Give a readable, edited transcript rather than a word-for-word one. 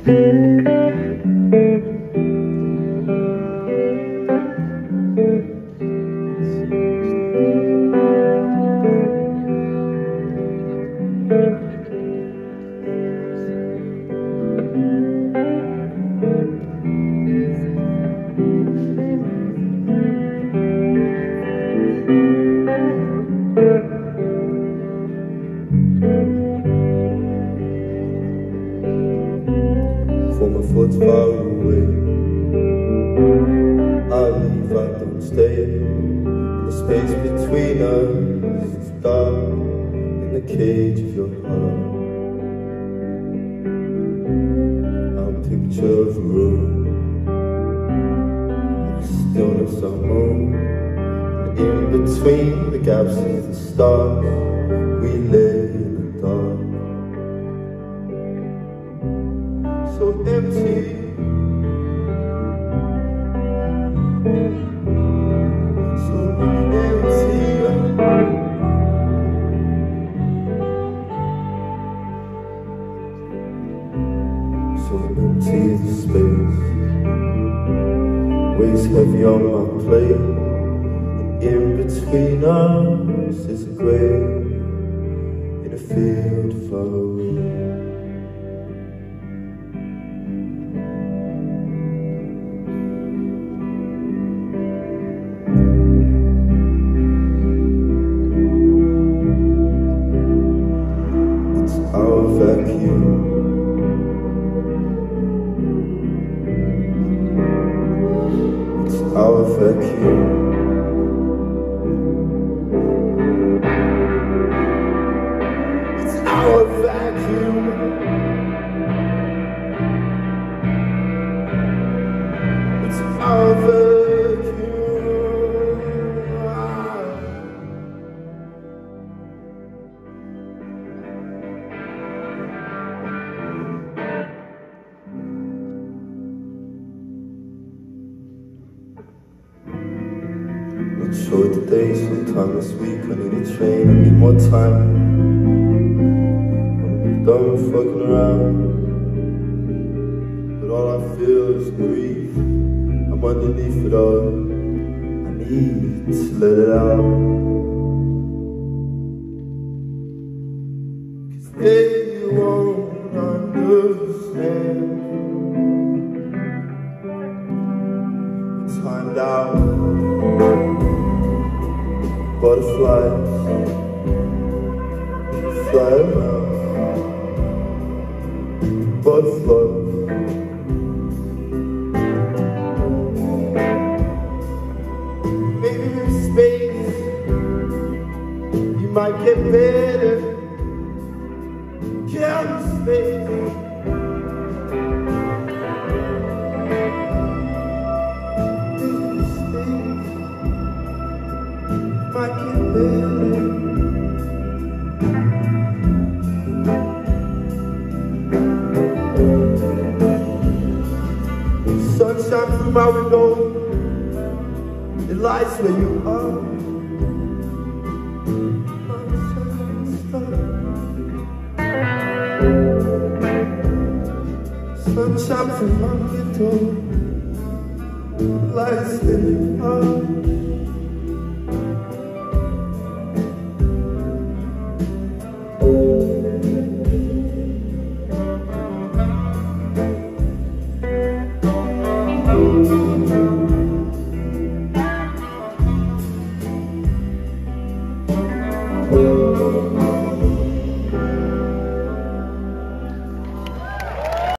For my thoughts far away, I leave, I don't stay. The space between us is dark in the cage of your heart. I'll picture the room, the stillness I moan, and in between the gaps is the stars. We lay in the dark, so empty, so empty. So empty the space weighs heavy on my plate, and in between us is a grave in a field far away. Our vacuum, it's our vacuum, it's our vacuum, it's our vacuum. Not sure today, sometime this week I need a train, I need more time. I'm done fucking around, but all I feel is grief. I'm underneath it all, I need to let it out. 'Cause they won't understand. It's timed out. Butterflies fly around, butterflies. Maybe in space you might get better. Count space. Sunshine through my window, it lies where you are. Sunshine through my window, it lies where you are. Oh,